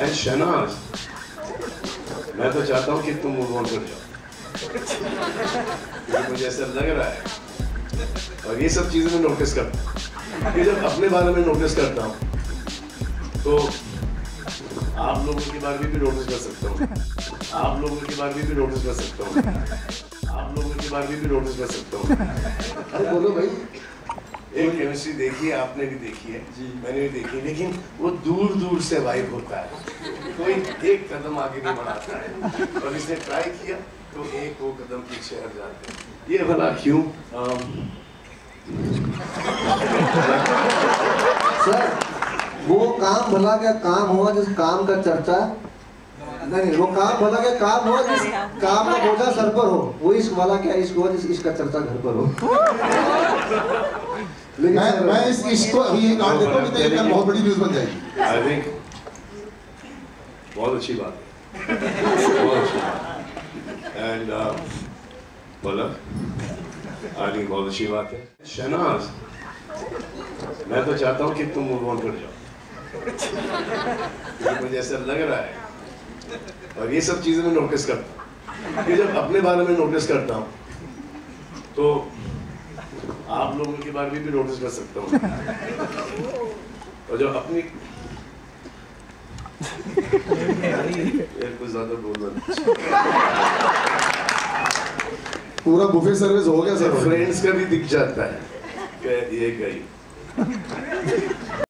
And Shehnaaz, मैं तो चाहता हूँ कि तुम मूव ऑन कर जाओ, क्योंकि मुझे ऐसा लग रहा है, और ये सब चीजें मैं नोटिस करता हूँ कि जब अपने बारे में नोटिस करता हूँ तो आप लोगों के बारे में भी नोटिस कर सकता हूँ, आप लोगों के बारे में भी नोटिस कर सकता हूँ, आप लोगों के बारे में भी नोटिस कर सकता हूँ। अरे बोलो भाई। एक केमिस्ट्री देखी है, आपने भी देखी है, मैंने भी देखी, लेकिन वो दूर दूर से वाइब होता है, कोई एक कदम आगे नहीं बढ़ाता है, और इसने ट्राई किया तो एक वो कदम पीछे हट जाते हैं। ये भला क्यों? सर वो काम भला क्या काम हुआ जिस काम का चर्चा, नहीं वो काम भला क्या काम हुआ जिस काम का बोझा सर पर हो, वो इश्क वाला क्या इश्क हुआ जिस इश्क का चर्चा घर पर हो। मैं इस इश्क को अभी ये काट देता हूँ, नहीं तो बहुत बड़ी न्यूज़ बन जाएगी। आई थिंक बहुत अच्छी बात है, बहुत अच्छी बात। एंड बोला आई थिंक बहुत अच्छी बात है। शहनाज, मैं तो चाहता हूँ कि तुम मूव ऑन कर जाओ, क्योंकि मुझे ऐसा लग रहा है, और ये सब चीजें मैं नोटिस करता हूँ कि जब अपने बारे में नोटिस करता हूँ तो आप लोगों के बारे में भी नोटिस कर सकता हूँ, और जब अपनी कुछ ज्यादा बोलना, पूरा बुफे सर्विस हो गया सर, फ्रेंड्स का भी दिख जाता है कि ये गई